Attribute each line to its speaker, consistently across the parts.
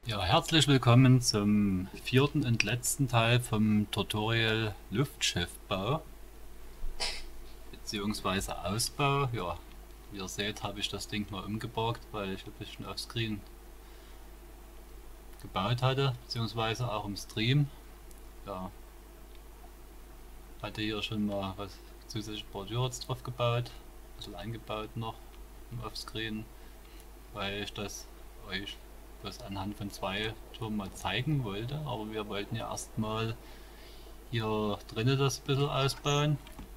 Speaker 1: Ja, herzlich willkommen zum vierten und letzten Teil vom Tutorial Luftschiffbau bzw. Ausbau. Ja, wie ihr seht, habe ich das Ding mal umgeborgt, weil ich ein bisschen auf Screen gebaut hatte, beziehungsweise auch im Stream. Ja, hatte hier schon mal was zusätzliche Bordure jetzt drauf gebaut, ein bisschen eingebaut noch im Offscreen, weil ich das euch bloß anhand von zwei Türmen mal zeigen wollte, aber wir wollten ja erstmal hier drinnen das ein bisschen ausbauen.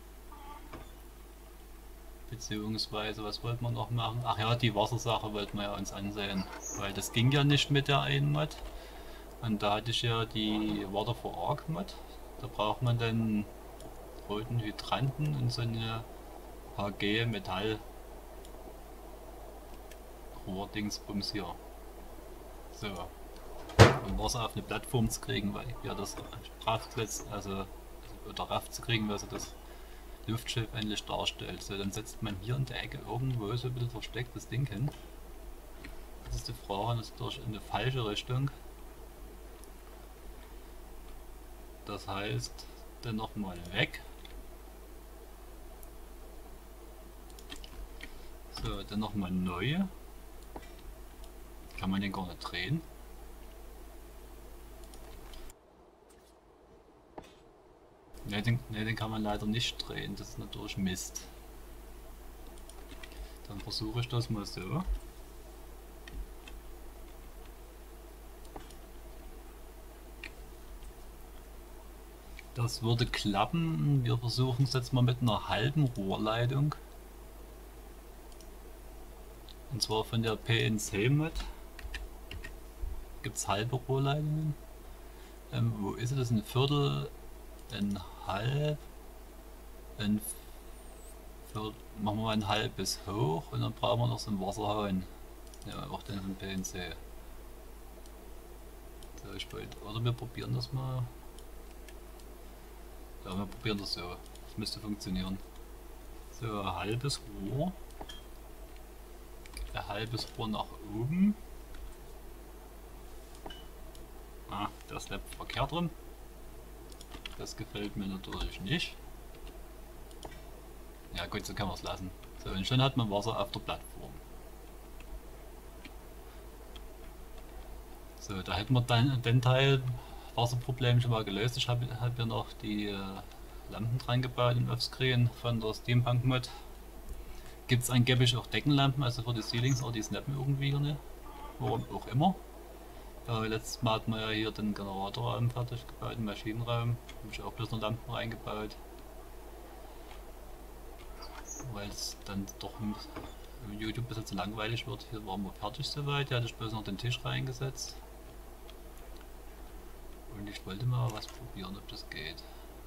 Speaker 1: Beziehungsweise, was wollten wir noch machen? Ach ja, die Wassersache wollten wir ja uns ansehen, weil das ging ja nicht mit der einen Mod. Und da hatte ich ja die Water for Arc Mod. Da braucht man den roten Hydranten und so eine HG Metall Rohrdingsbums hier. So, um Wasser auf eine Plattform zu kriegen, weil ja das Kraftplatz, also darauf zu kriegen, was das Luftschiff endlich darstellt. So, dann setzt man hier in der Ecke irgendwo so ein bisschen versteckt das Ding hin. Das ist die Frage, das ist durch in eine falsche Richtung. Das heißt, dann nochmal weg. So, dann nochmal neu. Kann man den gar nicht drehen. Ne, den kann man leider nicht drehen, das ist natürlich Mist. Dann versuche ich das mal so. Das würde klappen. Wir versuchen es jetzt mal mit einer halben Rohrleitung. Und zwar von der PNC-Mod. Gibt es halbe Rohrleitungen? Wo ist es? Ein Viertel, ein halb, ein Viertel, machen wir mal ein halbes hoch und dann brauchen wir noch so einen Wasserhahn. Ja, auch den von PNC. So, oder wir probieren das mal. Ja, wir probieren das so. Das müsste funktionieren. So, ein halbes Rohr. Ein halbes Rohr nach oben. Ah, der Snap verkehrt rum. Das gefällt mir natürlich nicht. Ja gut, so kann man es lassen. So, und schon hat man Wasser auf der Plattform. So, da hätten wir dann den Teil Wasserproblem schon mal gelöst. Ich habe hier noch die Lampen dran gebaut im Offscreen von der Steampunk Mod. Gibt es angeblich auch Deckenlampen, also für die Ceilings, aber die snappen irgendwie hier nicht. Warum auch immer. Letztes Mal hatten wir ja hier den Generatorraum fertig gebaut, den Maschinenraum. Habe ich auch bloß noch Lampen reingebaut. Weil es dann doch im YouTube ein bisschen zu langweilig wird. Hier waren wir fertig soweit. Hier hatte ich bloß noch den Tisch reingesetzt. Und ich wollte mal was probieren, ob das geht.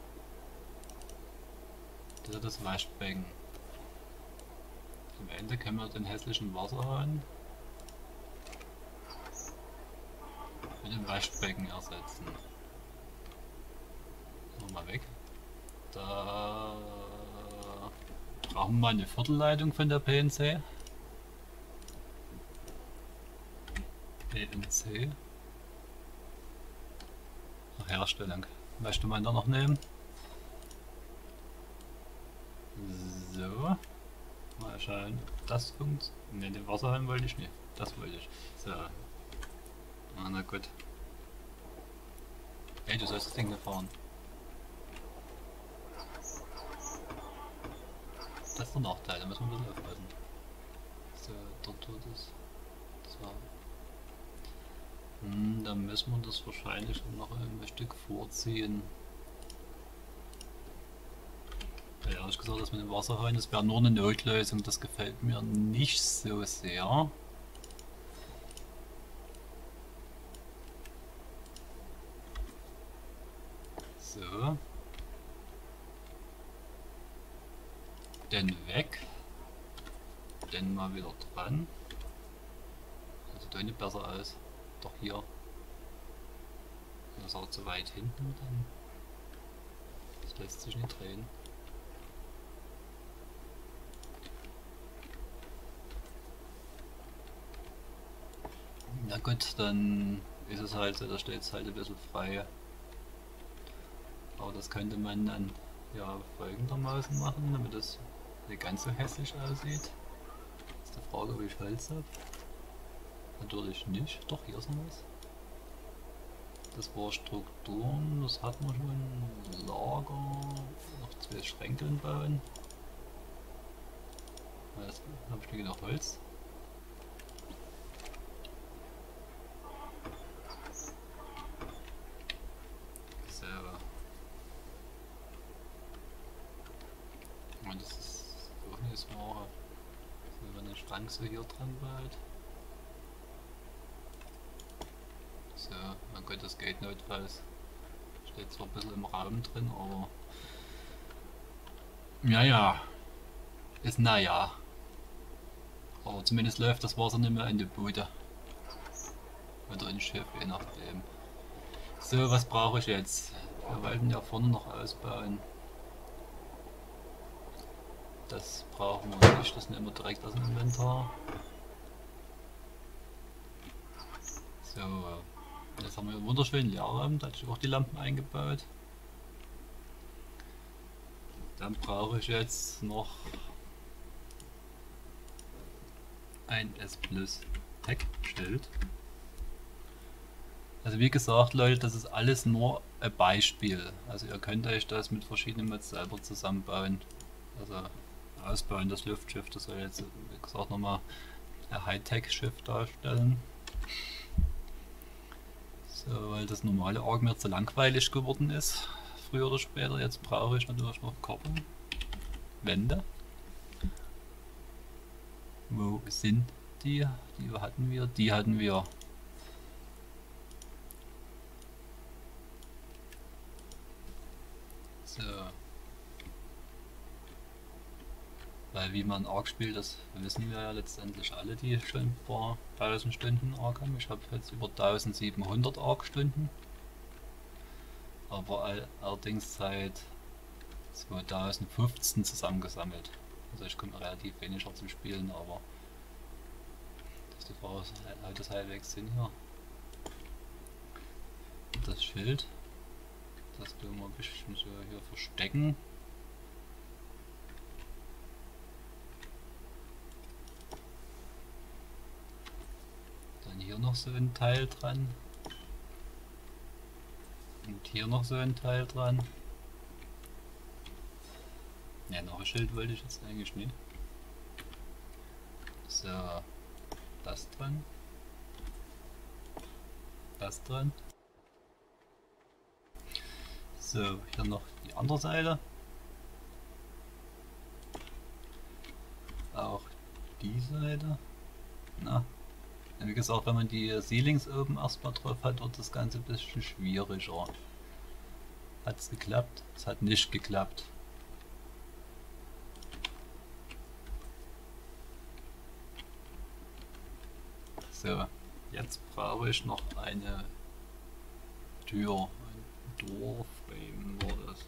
Speaker 1: Das ist das Waschbecken. Am Ende können wir den hässlichen Wasserhahn mit dem Waschbecken ersetzen. Mal weg. Da brauchen wir mal eine Viertelleitung von der PNC. PNC. Nach Herstellung. Möchte man da noch nehmen? So. Mal schauen. Das funktioniert. Ne, den Wasserhahn wollte ich nicht. Das wollte ich. So. Ah, na gut. Hey, du sollst das Ding nicht fahren. Das ist der Nachteil, da müssen wir ein bisschen aufpassen. So, dort tut es. So. Dann müssen wir das wahrscheinlich noch ein Stück vorziehen. Ja, ehrlich gesagt, das mit dem Wasserhahn, das wäre nur eine Notlösung, das gefällt mir nicht so sehr. So. Den weg. Den mal wieder dran. Das sieht doch nicht besser aus. Doch hier. Das ist auch zu weit hinten dann. Das lässt sich nicht drehen. Na gut, dann ist es halt so, da steht es halt ein bisschen frei. Aber das könnte man dann ja folgendermaßen machen, damit es nicht ganz so hässlich aussieht. Ist die Frage, ob ich Holz habe. Natürlich nicht. Doch, hier ist noch was. Das war Strukturen, das hat man schon. Lager, noch 2 Schränke bauen. Jetzt habe ich nicht genug Holz. So. Und das ist auch nicht das Wahre. So, wenn der Schrank so hier dran baut. So, mein Gott, das geht notfalls. Steht zwar ein bisschen im Raum drin, aber. Ja, ist naja. Aber zumindest läuft das Wasser nicht mehr in die Bude. Oder ins Schiff, je nachdem. So, was brauche ich jetzt? Wir wollten ja vorne noch ausbauen. Das brauchen wir nicht, das nehmen wir direkt aus dem Inventar. So, jetzt haben wir einen wunderschönen Leerraum, da hatte ich auch die Lampen eingebaut. Dann brauche ich jetzt noch ein S Plus Tech Schild. Also wie gesagt, Leute, das ist alles nur ein Beispiel. Also ihr könnt euch das mit verschiedenen Mods selber zusammenbauen. Also ausbauen, das Luftschiff, das soll jetzt, wie gesagt, nochmal ein Hightech-Schiff darstellen. So, weil das normale Arc mir zu langweilig geworden ist, früher oder später. Jetzt brauche ich natürlich noch Koppeln. Wände. Wo sind die? Die hatten wir. Die hatten wir. So. Weil wie man Arc spielt, das wissen wir ja letztendlich alle, die schon ein paar 1000 Stunden Arc haben. Ich habe jetzt über 1700 Arc Stunden. Aber allerdings seit 2015 zusammengesammelt. Also ich komme relativ weniger zum Spielen, aber das ist die Frage, haut das halbwegs Sinn hier. Das Schild, das tun wir ein bisschen so hier verstecken. Dann hier noch so ein Teil dran. Und hier noch so ein Teil dran. Ja, noch ein Schild wollte ich jetzt eigentlich nicht. So, das dran. Das dran. So, hier noch die andere Seite. Auch die Seite. Na, wie gesagt, wenn man die Ceilings oben erstmal drauf hat, wird das Ganze ein bisschen schwieriger. Hat es geklappt? Es hat nicht geklappt. So, jetzt brauche ich noch eine Tür. Ein Doorframe war das.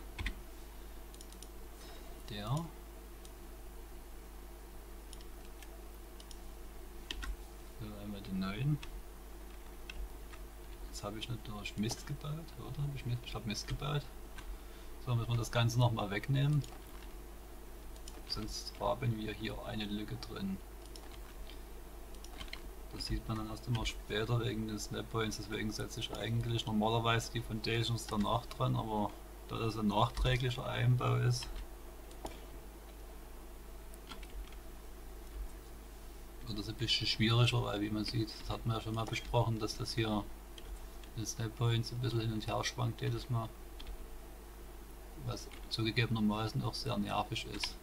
Speaker 1: Der. So, einmal den neuen. Jetzt habe ich natürlich Mist gebaut, oder? Ich habe Mist gebaut. So, müssen wir das Ganze nochmal wegnehmen. Sonst haben wir hier eine Lücke drin. Das sieht man dann erst immer später wegen des Snappoints, deswegen setze ich eigentlich normalerweise die Foundations danach dran, aber da das ein nachträglicher Einbau ist, wird das ein bisschen schwieriger, weil wie man sieht, das hat man ja schon mal besprochen, dass das hier mit Snappoints ein bisschen hin und her schwankt jedes Mal, was zugegebenermaßen auch sehr nervig ist.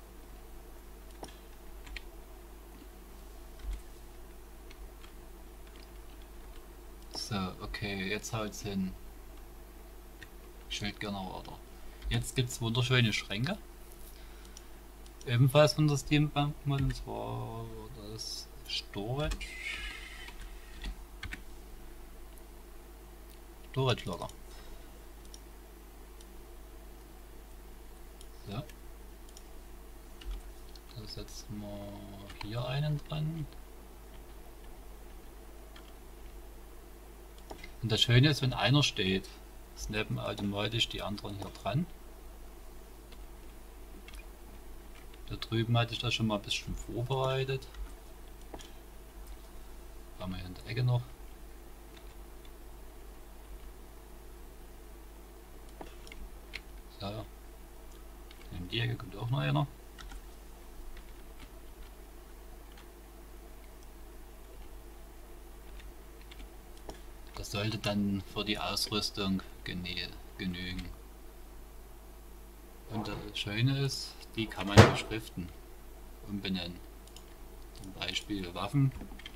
Speaker 1: So, okay, jetzt haut's hin. Ich will gerne weiter. Jetzt gibt es wunderschöne Schränke. Ebenfalls von der Steampunk Mod, und zwar das Storage Lager. So. Da setzen wir hier einen dran. Und das Schöne ist, wenn einer steht, snappen automatisch die anderen hier dran. Da drüben hatte ich das schon mal ein bisschen vorbereitet. Haben wir hier in der Ecke noch. So. In die Ecke kommt auch noch einer. Das sollte dann für die Ausrüstung genügen. Und das Schöne ist, die kann man beschriften und benennen. Zum Beispiel Waffen.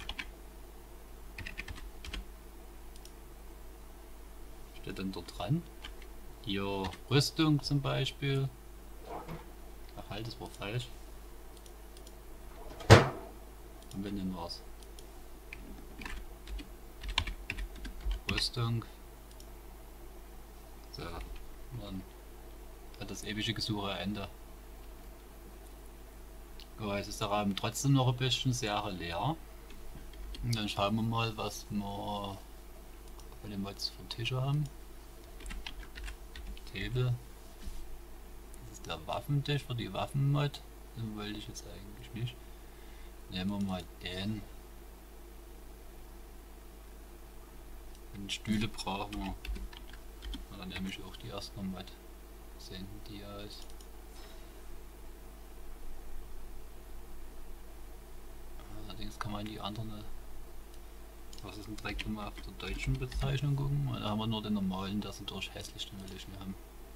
Speaker 1: Steht dann dort dran. Hier Rüstung zum Beispiel. Ach halt, das war falsch. Und benennen wir es. Rüstung. So, dann hat das ewige Gesuche ein Ende. Oh, jetzt ist der Raum trotzdem noch ein bisschen sehr leer. Und dann schauen wir mal, was wir bei den Mods für Tische haben. Table. Das ist der Waffentisch für die Waffenmod. Den wollte ich jetzt eigentlich nicht. Nehmen wir mal den. Und Stühle brauchen wir. Und dann nehme ich auch die ersten Mod. Sehen die aus. Allerdings kann man die anderen, was ist denn direkt mal auf der deutschen Bezeichnung gucken. Da haben wir nur den normalen, das sind durch hässlich, den will ich nicht haben.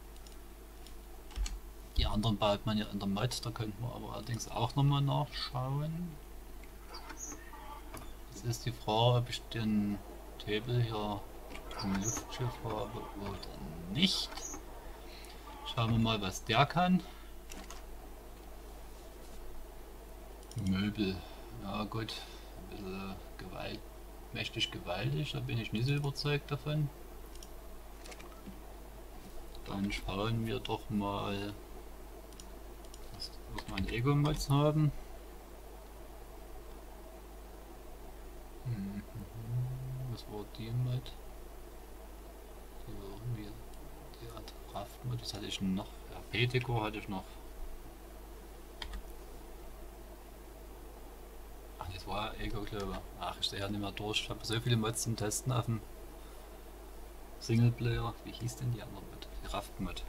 Speaker 1: Die anderen baut man ja in der Mod, da könnten wir aber allerdings auch nochmal nachschauen. Jetzt ist die Frage, ob ich den Table hier im Luftschiff habe oder nicht. Schauen wir mal, was der kann. Möbel. Ja gut, ein bisschen mächtig gewaltig, da bin ich nicht so überzeugt davon. Dann schauen wir doch mal, was wir an Ego-Mods haben. Was war die Mod? So, irgendwie die Art Kraftmod, das hatte ich noch. Ja, P-Deco hatte ich noch. Ach, das war Ego, glaube ich. Ach, ich stehe ja nicht mehr durch. Ich habe so viele Mods zum Testen auf dem Singleplayer. Wie hieß denn die andere Mod? Die Raft-Mod.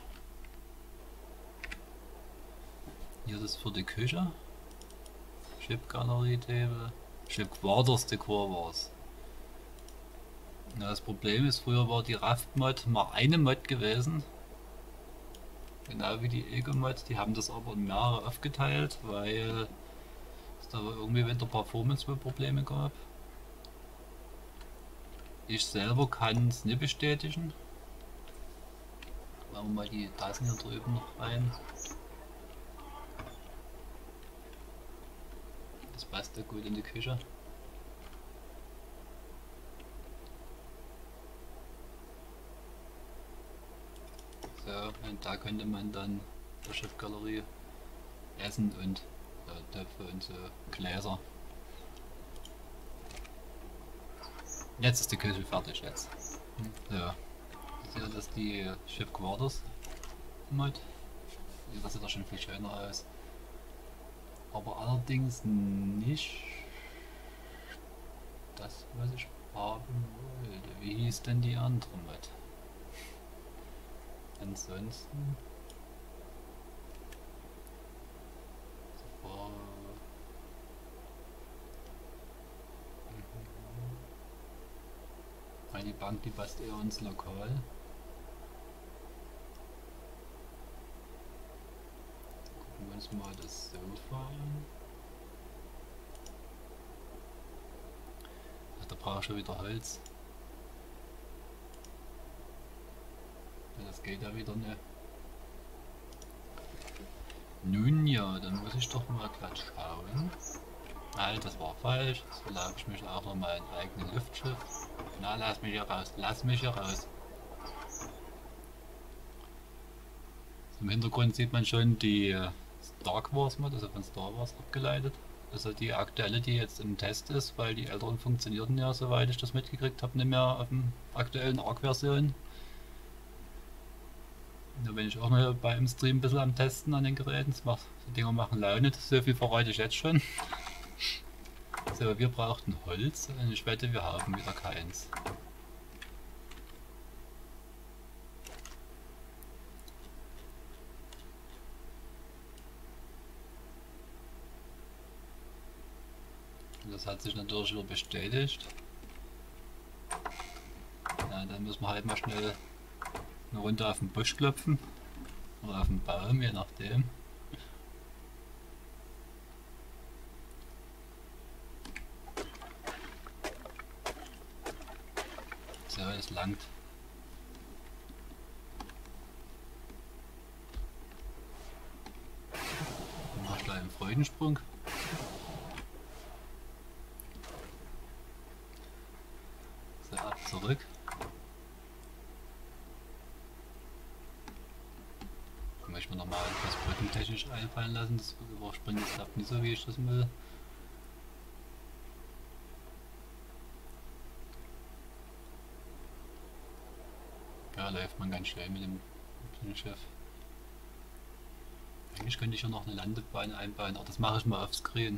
Speaker 1: Hier ist es für die Küche. Chip-Galerie-Table. Chip-Quarters Dekor war es. Ja, das Problem ist, früher war die Raft-Mod mal eine Mod gewesen. Genau wie die Ego-Mod. Die haben das aber in mehrere aufgeteilt, weil es da irgendwie mit der Performance Probleme gab. Ich selber kann es nicht bestätigen. Machen wir mal die Tassen hier drüben noch rein. Das passt ja gut in die Küche. So, und da könnte man dann der Chefgalerie essen und Töpfe und so Gläser. Jetzt ist die Küche fertig jetzt. So. Hier ist die Ship Quarters Mod. Das sieht doch schon viel schöner aus. Aber allerdings nicht das, was ich haben wollte. Wie hieß denn die andere Mod? Ansonsten war die Bank, die passt eher ins Lokal. Gucken wir uns mal das Sofa an. Ach, da brauche ich schon wieder Holz. Ja, das geht ja wieder nicht. Nun ja, dann muss ich doch mal glatt schauen. Halt, das war falsch. Jetzt verlage ich mich auch noch mal ein eigenes Luftschiff. Na, lass mich hier raus. Lass mich hier raus. Im Hintergrund sieht man schon die Star Wars Mod, also von Star Wars abgeleitet. Also die aktuelle, die jetzt im Test ist, weil die älteren funktionierten ja, soweit ich das mitgekriegt habe, nicht mehr auf dem aktuellen Arc-Version. Da bin ich auch noch beim Stream ein bisschen am Testen an den Geräten. Die Dinger machen Laune, so viel verrate ich jetzt schon. So, wir brauchten Holz und ich wette, wir haben wieder keins. Das hat sich natürlich wieder bestätigt. Ja, dann müssen wir halt mal schnell eine Runde auf den Busch klopfen. Oder auf den Baum, je nachdem. So, es langt. Dann mach ich gleich einen Freudensprung. So, ab zurück. Dann möchte ich mir nochmal etwas brückentechnisch einfallen lassen. Das Überspringen klappt nicht so, wie ich das will. Ja, läuft man ganz schnell mit dem Schiff. Eigentlich könnte ich hier noch eine Landebahn einbauen, aber das mache ich mal auf Screen.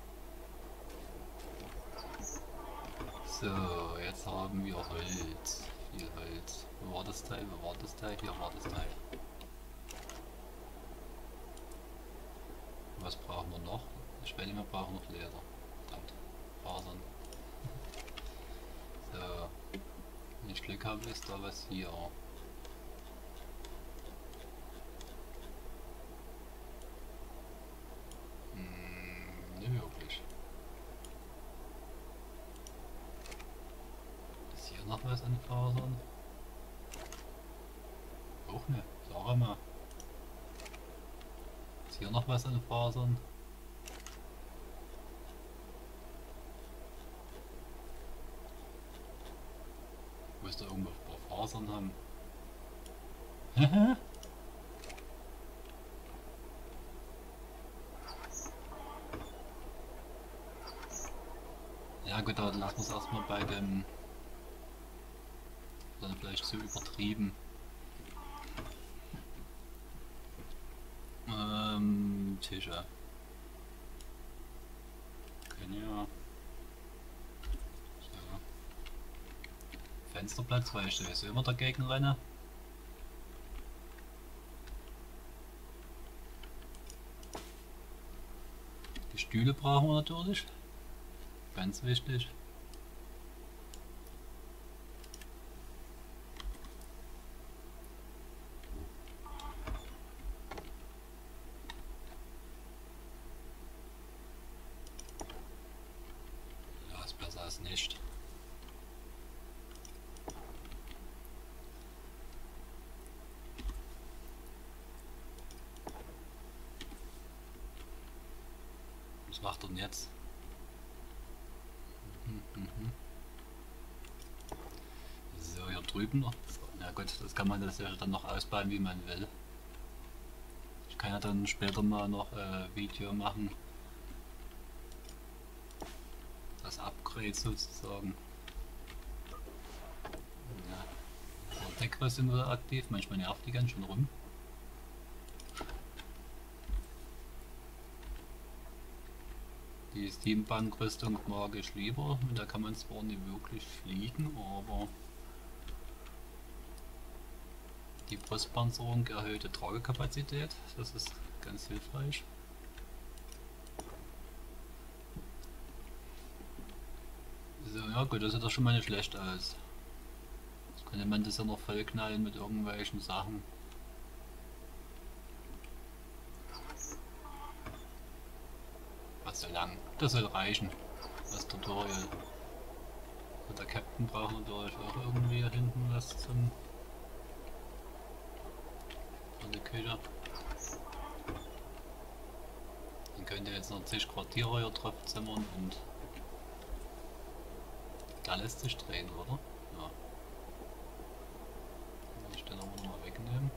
Speaker 1: So, jetzt haben wir Holz. Viel Holz. Wo war das Teil? Wo war das Teil? Hier war das Teil. Was brauchen wir noch? Ich wette, wir brauchen noch Leder. Verdammt. Fasern. So. Wenn ich Glück habe, ist da was hier. Nicht wirklich. Ist hier noch was an Fasern? Auch ne, sag mal. Ist hier noch was an Fasern? Wo ist da irgendwo ein paar Fasern haben? Ja gut, dann lassen wir es erstmal bei dem... Dann vielleicht zu übertrieben. Tische. Können ja... So. Fensterplatz, weil ich sowieso immer dagegen renne. Die Stühle brauchen wir natürlich. Ganz wichtig. Ja, ist besser als nicht. Was macht er denn jetzt? So, hier drüben noch. Na gut, das kann man das ja dann noch ausbauen, wie man will. Ich kann ja dann später mal noch Video machen. Das Upgrade sozusagen. Ja. Der Deckrüst sind wieder aktiv, manchmal nervt die ganz schön rum. Die Steampunk-Rüstung mag ich lieber, mit der kann man zwar nicht wirklich fliegen, aber die Brustpanzerung erhöhte Tragekapazität, das ist ganz hilfreich. So, ja gut, das sieht doch schon mal nicht schlecht aus. Jetzt könnte man das ja noch vollknallen mit irgendwelchen Sachen. Was so lang? Das soll reichen. Das Tutorial. Und der Captain braucht natürlich auch irgendwie hier hinten was zum... an der Küche. Dann könnt ihr jetzt noch zig Quartiere hier drauf zimmern und... Da lässt sich drehen, oder? Ja. Kann ich den aber nochmal wegnehmen.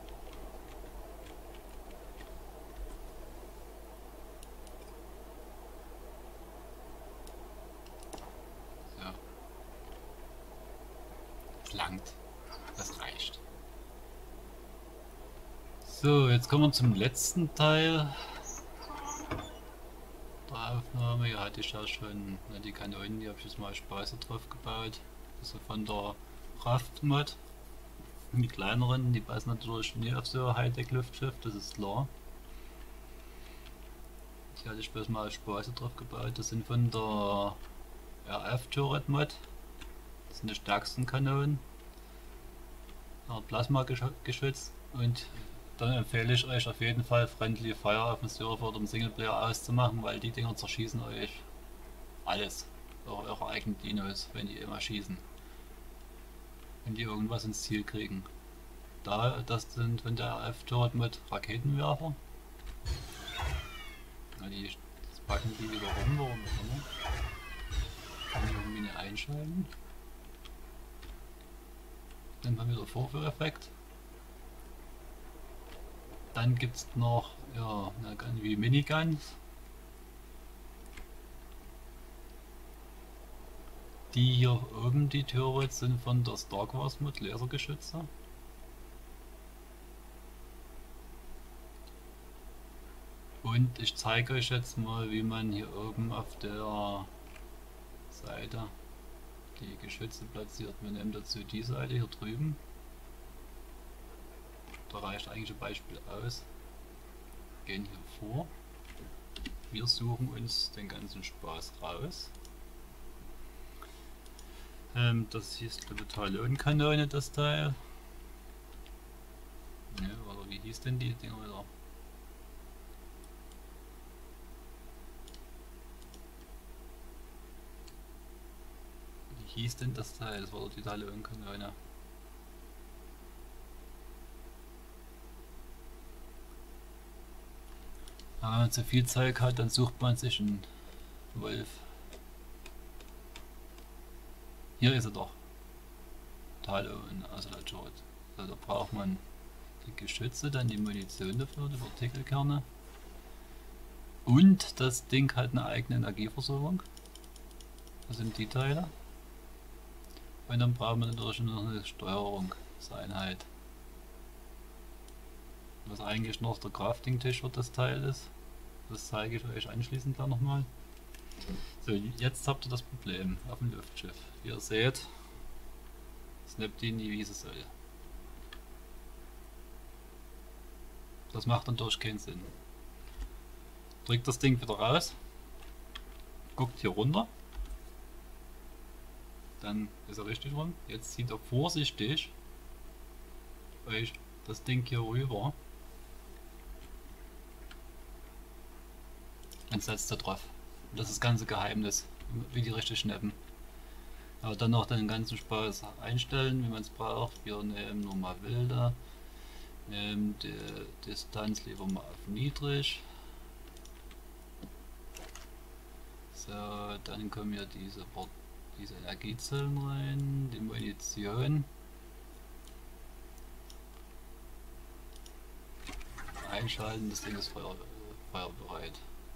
Speaker 1: Das langt. Das reicht. So, jetzt kommen wir zum letzten Teil der Aufnahme. Hier hatte ich ja schon die Kanonen, die habe ich jetzt mal Spaß drauf gebaut. Also von der Kraftmod. Die kleineren, die passen natürlich nie auf so ein Hightech-Luftschiff, das ist klar. Die hatte ich bloß mal Spaß drauf gebaut. Das sind von der RF-Turret-Mod. Das sind die stärksten Kanonen. Plasma-geschützt. Und dann empfehle ich euch auf jeden Fall Friendly Fire auf dem Server oder im Singleplayer auszumachen, weil die Dinger zerschießen euch alles. Auch eure eigenen Dinos, wenn die immer schießen. Wenn die irgendwas ins Ziel kriegen. Das sind von der RF-Turret mit Raketenwerfer. Ja, das packen die wieder rum, warum auch immer. Kann ich irgendwie nicht einschalten. Dann haben wir wieder Vorführeffekt. Dann gibt es noch wie Miniguns. Die hier oben, die Turrets, sind von der Star Wars Mod Lasergeschütze. Und ich zeige euch jetzt mal, wie man hier oben auf der Seite die Geschütze platziert. Wir nehmen dazu die Seite hier drüben. Da reicht eigentlich ein Beispiel aus. Gehen hier vor. Wir suchen uns den ganzen Spaß raus. Das hier ist die Talonkanone, das Teil. Ne, oder wie hieß denn die Dinger wieder? Wie hieß denn das Teil? Das war doch die Talonkanone. Wenn man zu viel Zeug hat, dann sucht man sich einen Wolf. Hier ist er doch. Talon, also der Turret. Also da braucht man die Geschütze, dann die Munition dafür, die Partikelkerne. Und das Ding hat eine eigene Energieversorgung. Das sind die Teile. Und dann brauchen wir natürlich noch eine Steuerungseinheit. Was eigentlich noch der Crafting-Tisch für das Teil ist. Das zeige ich euch anschließend gleich nochmal. So, jetzt habt ihr das Problem auf dem Luftschiff. Wie ihr seht, snappt die nie, wie es soll. Das macht natürlich keinen Sinn. Drückt das Ding wieder raus, guckt hier runter, dann ist er richtig rum. Jetzt zieht er vorsichtig euch das Ding hier rüber und setzt da drauf. Das ist das ganze Geheimnis, wie die richtig schnappen. Aber dann noch den ganzen Spaß einstellen, wie man es braucht. Wir nehmen nur mal wilde, nehmen die Distanz lieber mal auf niedrig. So, dann kommen hier diese Energiezellen rein, die Munition. Einschalten, das Ding ist feuerbereit.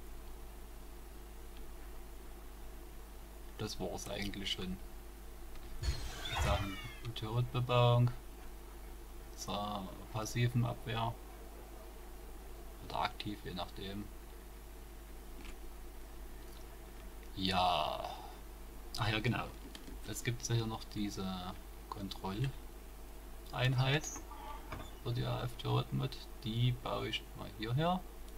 Speaker 1: Das war es eigentlich schon. Sachen Turretbebauung, zur passiven Abwehr oder aktiv, je nachdem. Ja, ach ja genau. Jetzt gibt es ja hier noch diese Kontrolleinheit für die AF-Turret-Mod. Die baue ich mal hierher.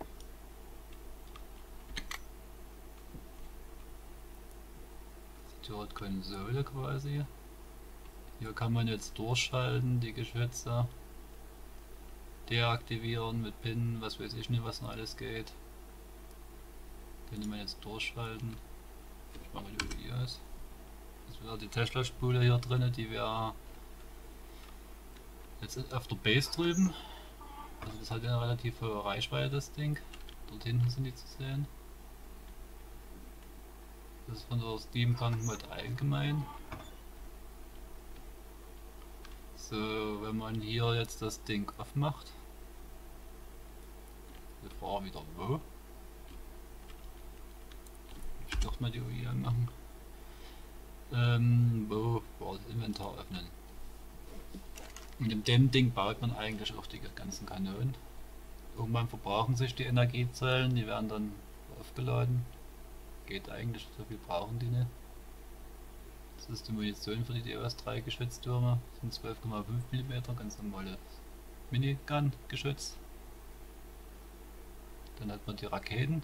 Speaker 1: Turret-Konsole quasi. Hier kann man jetzt durchschalten, die Geschütze deaktivieren mit PIN, was weiß ich nicht, was noch alles geht. Könnte man jetzt durchschalten. Ich mache mal die aus. Jetzt wäre die Tesla-Spule hier drin, die wäre jetzt auf der Base drüben. Also das hat ja eine relativ hohe Reichweite, das Ding. Dort hinten sind die zu sehen. Das ist von der Steampunk-Mod allgemein. So, wenn man hier jetzt das Ding aufmacht, wir fahren wieder wo? Ich dachte mal die UI anmachen. Wo war das Inventar öffnen? Und in dem Ding baut man eigentlich auch die ganzen Kanonen. Irgendwann verbrauchen sich die Energiezellen, die werden dann aufgeladen. Geht eigentlich, so viel brauchen die nicht. Das ist die Munition für die DOS-3 Geschütztürme. Das sind 12,5 mm, ganz normale Minigun-Geschütz. Dann hat man die Raketen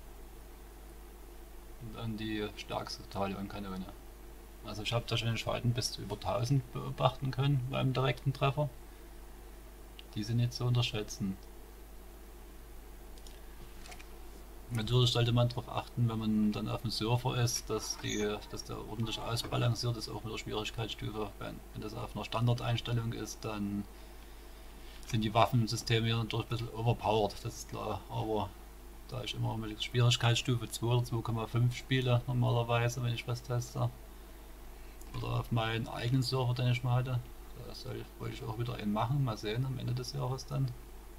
Speaker 1: und dann die stärkste Talion-Kanone. Also ich habe da schon Schaden bis zu über 1000 beobachten können beim direkten Treffer. Die sind nicht zu unterschätzen. Natürlich sollte man darauf achten, wenn man dann auf dem Surfer ist, dass der ordentlich ausbalanciert ist, auch mit der Schwierigkeitsstufe. Wenn das auf einer Standardeinstellung ist, dann sind die Waffensysteme hier natürlich ein bisschen overpowered, das ist klar. Aber da ich immer mit Schwierigkeitsstufe 2 oder 2,5 spiele, normalerweise, wenn ich was teste, oder auf meinen eigenen Server, den ich mal hatte, da wollte ich auch wieder einen machen, mal sehen am Ende des Jahres dann,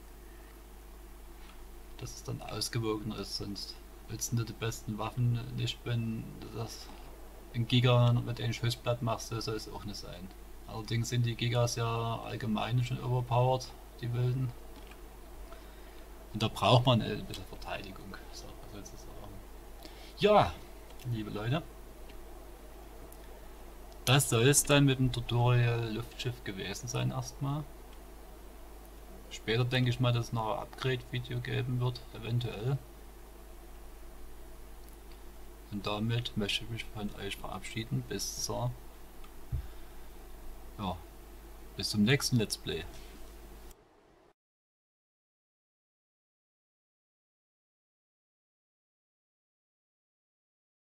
Speaker 1: dass es dann ausgewogener ist, sonst willst du die besten Waffen nicht, wenn das ein Giga mit einem Schussblatt machst, soll es auch nicht sein. Allerdings sind die Gigas ja allgemein schon overpowered, die wilden. Und da braucht man ein bisschen Verteidigung, sozusagen. Ja, liebe Leute, das soll es dann mit dem Tutorial Luftschiff gewesen sein erstmal. Später denke ich mal, dass es noch ein Upgrade-Video geben wird, eventuell. Und damit möchte ich mich von euch verabschieden. Bis zum nächsten Let's Play.